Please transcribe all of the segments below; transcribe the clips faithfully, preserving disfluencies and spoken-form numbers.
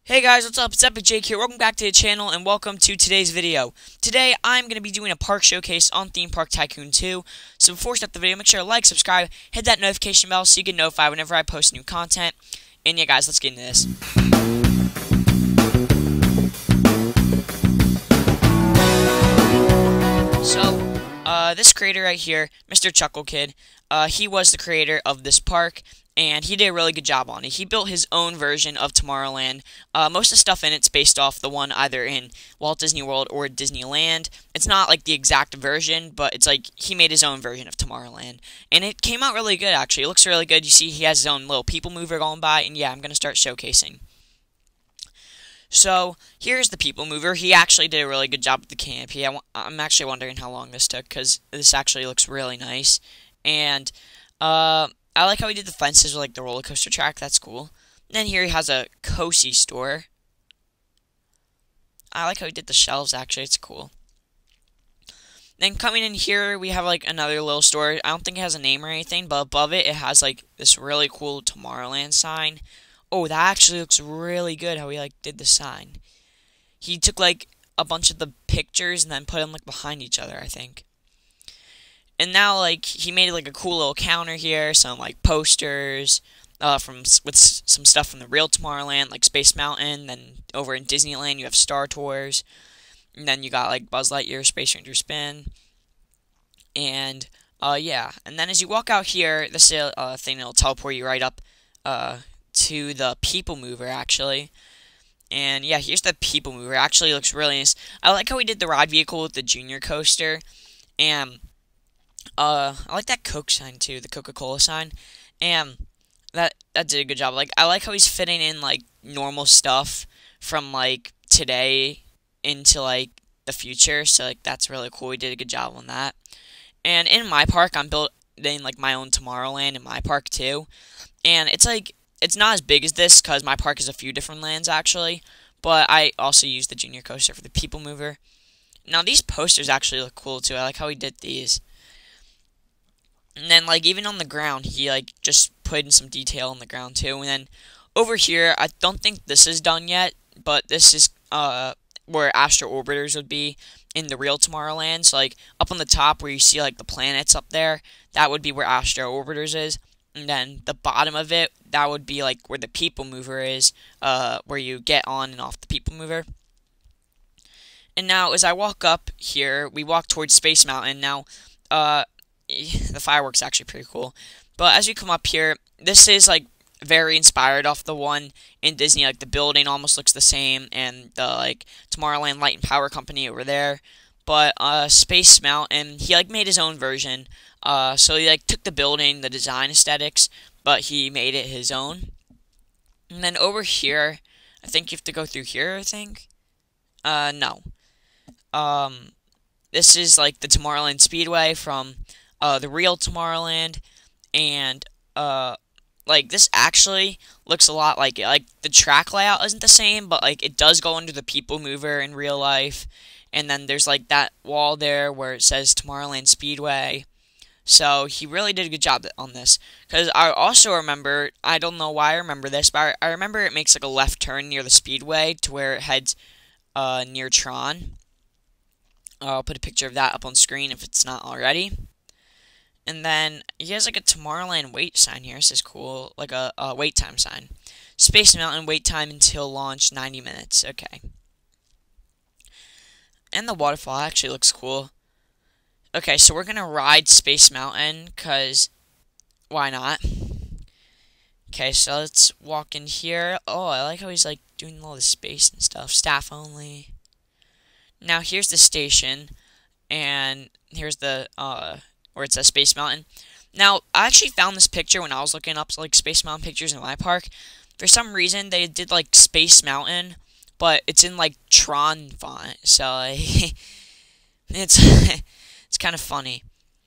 Hey guys, what's up? It's Epic Jake here. Welcome back to the channel and welcome to today's video. Today, I'm going to be doing a park showcase on Theme Park Tycoon two. So before we start the video, make sure to like, subscribe, hit that notification bell so you get notified whenever I post new content. And yeah guys, let's get into this. So, uh, this creator right here, Mister Chuckle Kid, uh, he was the creator of this park. And he did a really good job on it. He built his own version of Tomorrowland. Uh, most of the stuff in it's based off the one either in Walt Disney World or Disneyland. It's not like the exact version, but it's like he made his own version of Tomorrowland. And it came out really good, actually. It looks really good. You see he has his own little people mover going by. And yeah, I'm going to start showcasing. So, here's the people mover. He actually did a really good job with the canopy. I I'm actually wondering how long this took, because this actually looks really nice. And, uh... I like how he did the fences with like the roller coaster track. That's cool. And then here he has a Cozy store. I like how he did the shelves, actually. It's cool. Then coming in here, we have like another little store. I don't think it has a name or anything, but above it, it has like this really cool Tomorrowland sign. Oh, that actually looks really good how he like did the sign. He took like a bunch of the pictures and then put them like behind each other, I think. And now, like, he made, like, a cool little counter here, some, like, posters, uh, from, with some stuff from the real Tomorrowland, like Space Mountain, then over in Disneyland you have Star Tours, and then you got, like, Buzz Lightyear, Space Ranger Spin, and, uh, yeah, and then as you walk out here, this is a uh, thing that'll teleport you right up, uh, to the People Mover, actually. And, yeah, here's the People Mover. It actually looks really nice. I like how he did the ride vehicle with the Junior Coaster, and Uh, I like that Coke sign too, the Coca-Cola sign, and that that did a good job. Like, I like how he's fitting in like normal stuff from like today into like the future. So like that's really cool. He did a good job on that. And in my park, I'm building like my own Tomorrowland in my park too, and it's like it's not as big as this because my park has a few different lands actually. But I also use the Junior Coaster for the People Mover. Now these posters actually look cool too. I like how he did these. And then, like, even on the ground, he, like, just put in some detail on the ground, too. And then, over here, I don't think this is done yet, but this is, uh, where Astro Orbiters would be in the real Tomorrowland. So, like, up on the top where you see, like, the planets up there, that would be where Astro Orbiters is. And then, the bottom of it, that would be, like, where the People Mover is, uh, where you get on and off the People Mover. And now, as I walk up here, we walk towards Space Mountain. Now, uh... the fireworks actually pretty cool. But as you come up here, this is like very inspired off the one in Disney. Like the building almost looks the same, and the like Tomorrowland Light and Power Company over there. But uh, Space Mountain, he like made his own version. Uh, so he like took the building, the design aesthetics, but he made it his own. And then over here, I think you have to go through here. I think. Uh, no. Um, this is like the Tomorrowland Speedway from Uh, the real Tomorrowland, and, uh, like, this actually looks a lot like it. Like, the track layout isn't the same, but, like, it does go under the People Mover in real life, and then there's, like, that wall there where it says Tomorrowland Speedway, so he really did a good job on this, because I also remember, I don't know why I remember this, but I, I remember it makes, like, a left turn near the Speedway to where it heads, uh, near Tron. I'll put a picture of that up on screen if it's not already. And then, he has like a Tomorrowland wait sign here. This is cool. Like a, a wait time sign. Space Mountain wait time until launch, ninety minutes. Okay. And the waterfall actually looks cool. Okay, so we're going to ride Space Mountain, because why not? Okay, so let's walk in here. Oh, I like how he's like doing all the space and stuff. Staff only. Now, here's the station. And here's the, uh... where it says Space Mountain. Now, I actually found this picture when I was looking up like Space Mountain pictures in my park. For some reason, they did like Space Mountain, but it's in like Tron font, so like, it's it's kind of funny.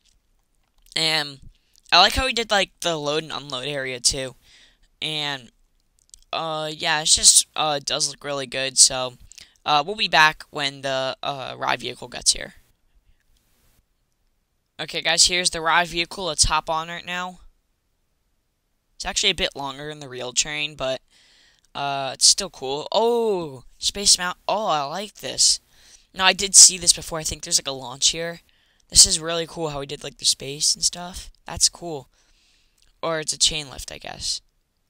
And I like how he did like the load and unload area too. And uh, yeah, it's just uh, it does look really good. So uh, we'll be back when the uh, ride vehicle gets here. Okay, guys, here's the ride vehicle. Let's hop on right now. It's actually a bit longer than the real train, but Uh, it's still cool. Oh, Space Mountain. Oh, I like this. No, I did see this before. I think there's like a launch here. This is really cool how we did like the space and stuff. That's cool. Or it's a chain lift, I guess.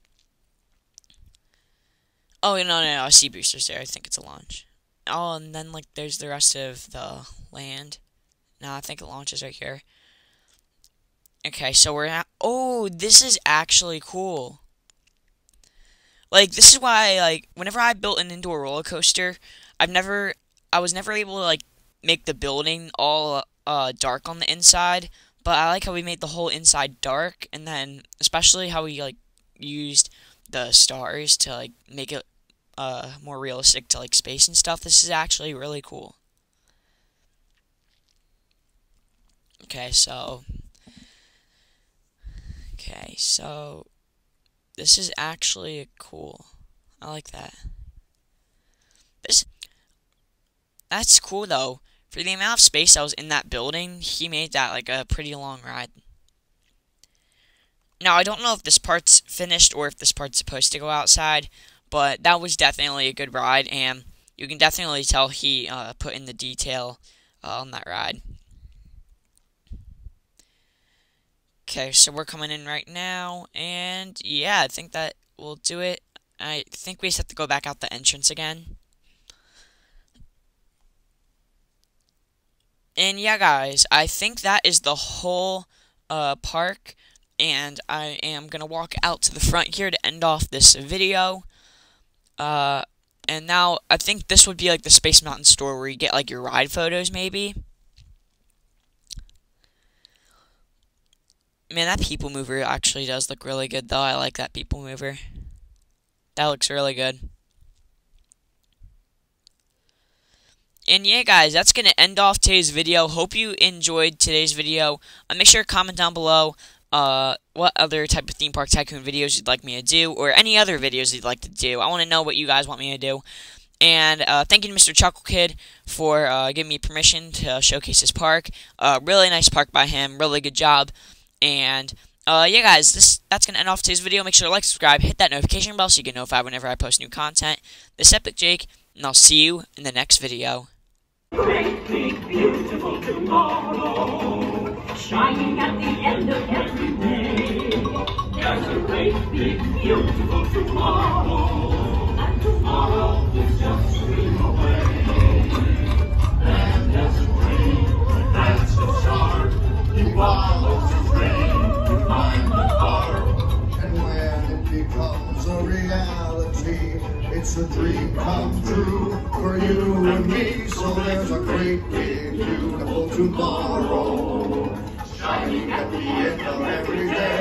Oh, no, no, no. I see boosters there. I think it's a launch. Oh, and then like there's the rest of the land. No, I think it launches right here. Okay, so we're at... Oh, this is actually cool. Like, this is why, like, whenever I built an indoor roller coaster, I've never... I was never able to, like, make the building all uh, dark on the inside. But I like how we made the whole inside dark. And then, especially how we, like, used the stars to, like, make it uh, more realistic to, like, space and stuff. This is actually really cool. Okay, so... Okay, so... This is actually cool. I like that. This... That's cool, though. For the amount of space that was in that building, he made that, like, a pretty long ride. Now, I don't know if this part's finished or if this part's supposed to go outside, but that was definitely a good ride, and you can definitely tell he uh, put in the detail uh, on that ride. Okay, so we're coming in right now, and yeah, I think that will do it. I think we just have to go back out the entrance again. And yeah, guys, I think that is the whole uh, park, and I am going to walk out to the front here to end off this video. Uh, and now, I think this would be like the Space Mountain store where you get like your ride photos, maybe. Man, that people mover actually does look really good, though. I like that people mover. That looks really good. And yeah, guys, that's going to end off today's video. Hope you enjoyed today's video. Uh, make sure to comment down below uh, what other type of theme park tycoon videos you'd like me to do, or any other videos you'd like to do. I want to know what you guys want me to do. And uh, thank you to Mister Chuckle Kid for uh, giving me permission to showcase his park. Uh, really nice park by him. Really good job. And uh, yeah, guys, this that's going to end off today's video. Make sure to like, subscribe, hit that notification bell so you get notified whenever I post new content. This is Epic Jake, and I'll see you in the next video. Great big beautiful tomorrow, shining at the end of every day. There's a great big beautiful tomorrow, and tomorrow is just a dream away. And as a dream that's so sharp, he follows his dream to find the heart. And when it becomes a reality, it's a dream come true for you and me. So there's a great big beautiful tomorrow, shining at the end of every day.